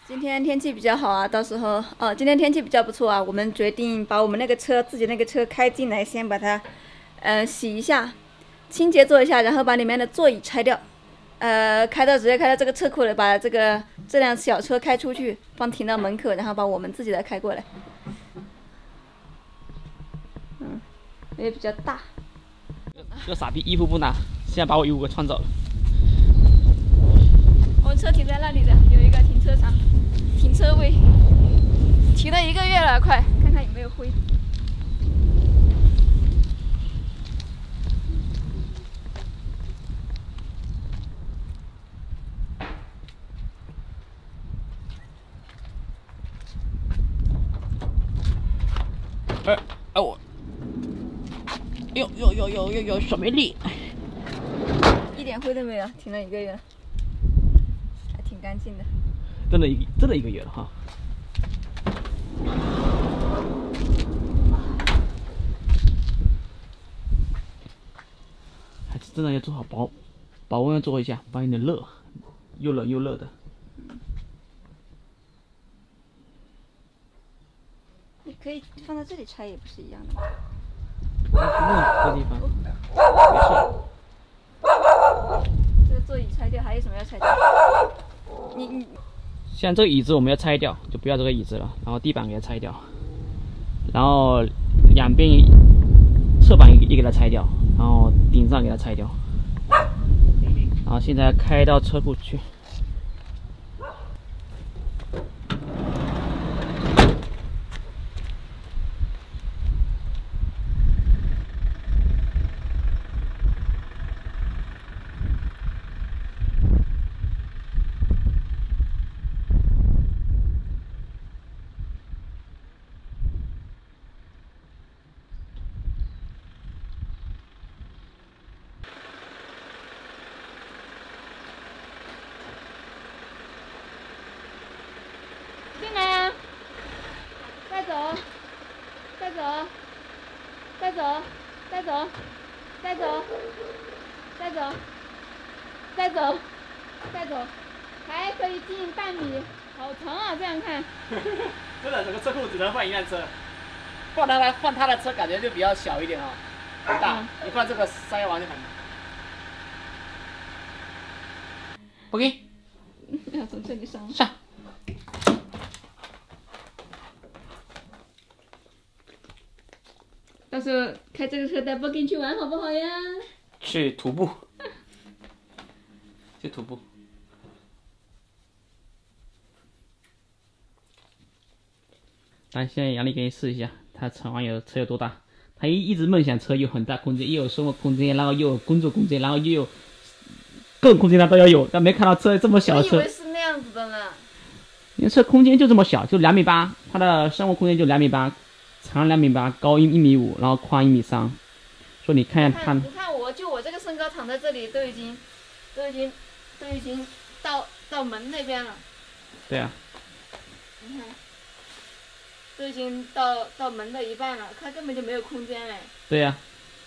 今天天气比较好啊，到时候今天天气比较不错啊，我们决定把我们那个车自己那个车开进来，先把它洗一下，清洁做一下，然后把里面的座椅拆掉，直接开到这个车库里，把这辆小车开出去，停到门口，然后把我们自己的开过来。也比较大。 这个傻逼衣服不拿，现在把我衣服给穿走了。 我们车停在那里的，有一个停车场、停车位，停了1个月了，快看看有没有灰。 我，有手没力， 一点灰都没有，停了1个月，还挺干净的。 真的1个月了哈。还是真的要做好保温要做一下，不然有点热，又冷又热的。 你可以放在这里拆，也不是一样的吗？ 这地方没事。 这个座椅拆掉，还有什么要拆掉？你像这个椅子我们要拆掉，就不要这个椅子了，然后地板给它拆掉，然后两边侧板也给它拆掉，然后顶上给它拆掉，然后现在开到车库去。 进来啊！带走，带走，带走，带走，带走，带走，带走，带走，还可以进半米，好长啊！这样看， 真的，整个车库只能放1辆车，放他的车感觉就比较小一点啊，很大。你放这个商业房就很。不给。 要从这里上。 上。 到时候开这个车带 Boggin 去玩好不好呀？ 去徒步。去徒步。但现在杨丽给你试一下，他车完有车有多大？他一直梦想车有很大空间，又有生活空间，然后又有工作空间，然后又有各种空间他都要有，但没看到车这么小的车。 我以为是那样子的呢。 你的车空间就这么小，就2.8米，它的生活空间就2.8米，长2.8米，高1.5米，然后宽1.3米。说你看一下它。 你看我这个身高躺在这里都已经到门那边了。 对啊。 你看。都已经到门的一半了，它根本就没有空间嘞。 对呀、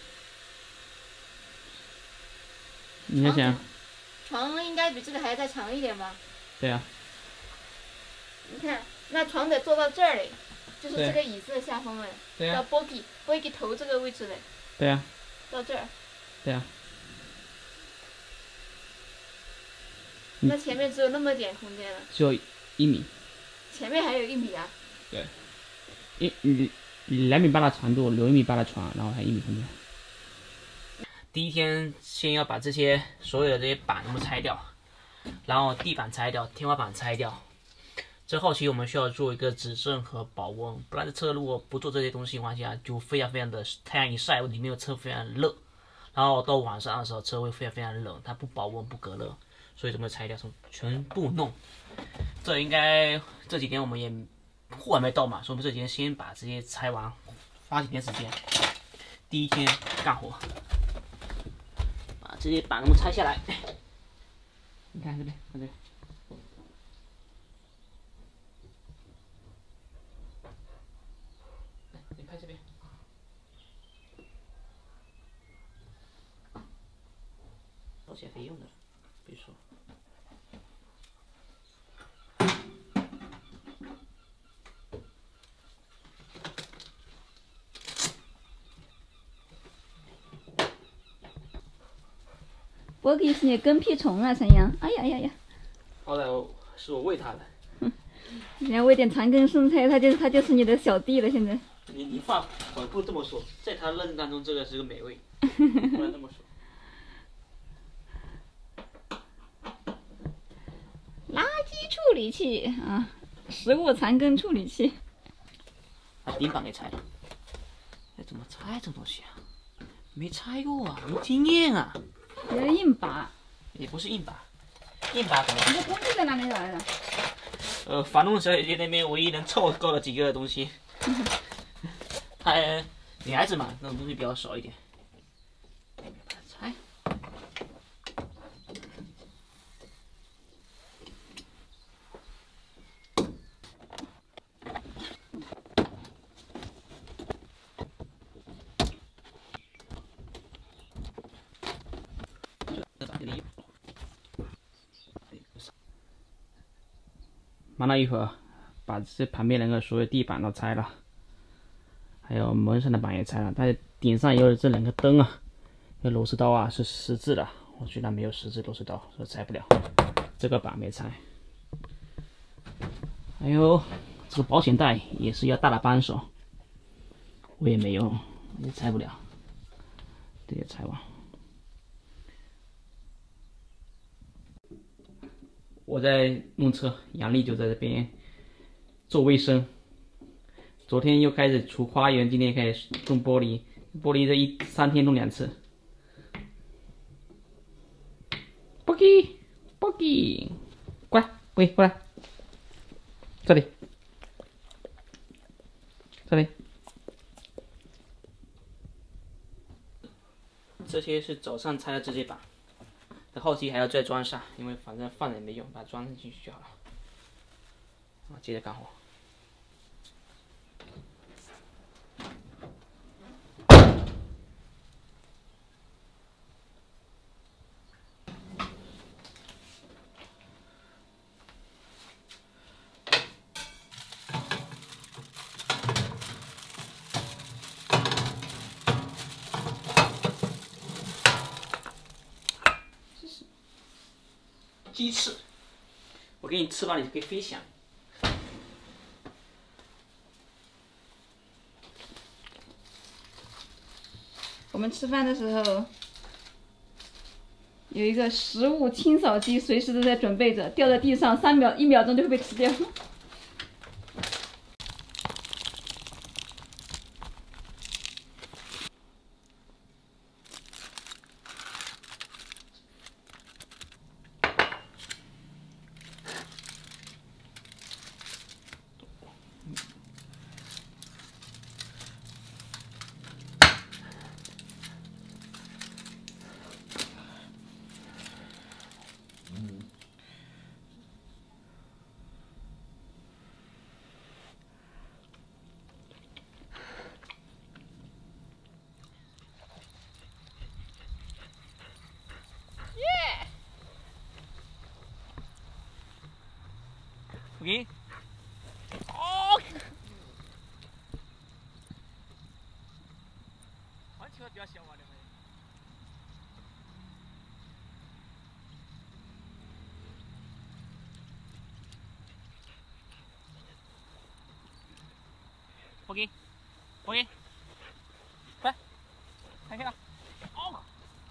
你想想， 床应该比这个还再长一点吧？ 对呀、 你看，那床得坐到这儿嘞，就是这个椅子的下方嘞。 对呀、 到 Boggin 头这个位置嘞。 对呀、 到这儿。 对呀、 那前面只有那么点空间了。 只有1米。 前面还有1米啊？ 对。2.8米的长度，留1.8米的床，然后还1米空间。第一天先要把所有的这些板全部拆掉，然后地板拆掉，天花板拆掉。这后期我们需要做一个指正和保温，不然这车如果不做这些东西的话下，就非常的太阳一晒，里面的车非常热，然后到晚上的时候车会非常冷，它不保温不隔热，所以这么拆掉，全部弄。这应该这几天我们也。货还没到嘛，所以我们这几天先把这些拆完，花几天时间。第一天干活，把这些板全部拆下来。你看这边，看这边。你拍这边。到减肥用的，别说。 波吉是你跟屁虫啊，陈阳！哎呀呀呀！ 好歹是我喂它的。 你要喂点残羹剩菜，它就是你的小弟了。现在。 你话不这么说，在他认知当中，这个是个美味。不能这么说。 垃圾处理器啊，食物残羹处理器。 把顶板给拆了。哎，怎么拆这东西啊？没拆过啊，没经验啊。 有点硬拔。 也不是硬拔，硬拔可能。 你的工具在哪里来的？ 房东小姐姐那边唯一能凑够了几个东西。她女孩子嘛，那种东西比较少一点。拆。忙了一会儿，把这旁边那个所有地板都拆了，还有门上的板也拆了。但是顶上也有这2个灯啊，这螺丝刀啊是10字的，我居然没有10字螺丝刀，所以拆不了。这个板没拆，还有这个保险带也是要大的扳手，我也没有，也拆不了，这也拆完。我在弄车，杨丽就在这边做卫生。昨天又开始除花园，今天开始弄玻璃，玻璃这3天弄2次。Boogie， 过来，喂，过来，这里，这里。这些是早上拆的这些板。后期还要再装上，因为反正放了也没用，把它装上去就好了。接着干活。鸡翅，我给你吃完，你就可以飞翔。 我们吃饭的时候，有一个食物清扫机，随时都在准备着，掉在地上1秒钟就会被吃掉。 OK。哦。完全比较小啊，两个人。OK，快，开了。哦。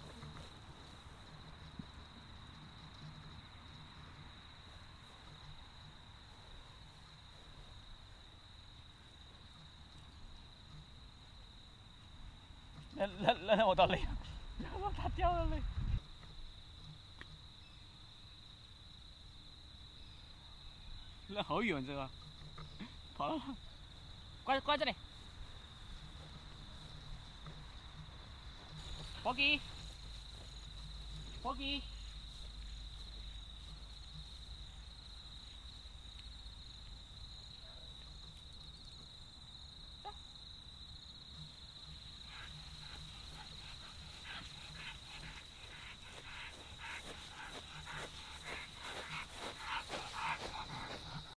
让我到累，让它掉了累。扔好远这个，跑了，挂这里。Boggy，